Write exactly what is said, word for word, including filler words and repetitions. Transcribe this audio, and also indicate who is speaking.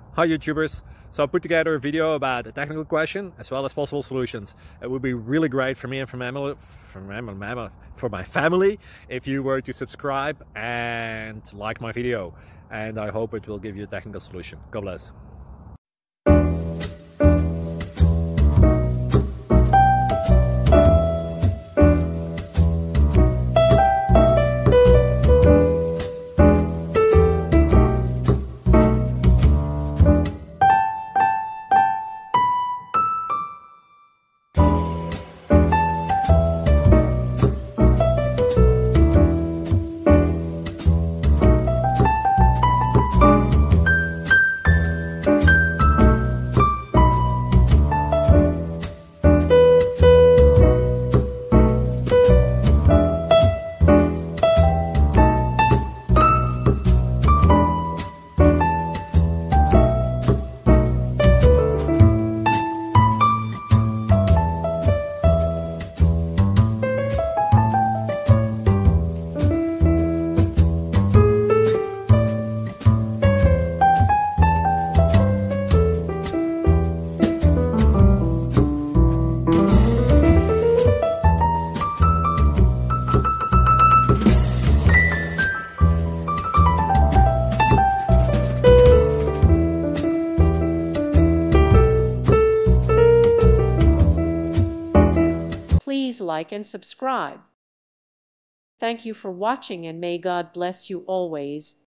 Speaker 1: Hi YouTubers! So I put together a video about a technical question as well as possible solutions. It would be really great for me and for my family, for my, for my family if you were to subscribe and like my video. And I hope it will give you a technical solution. God bless.
Speaker 2: Please like and subscribe. Thank you for watching, and may God bless you always.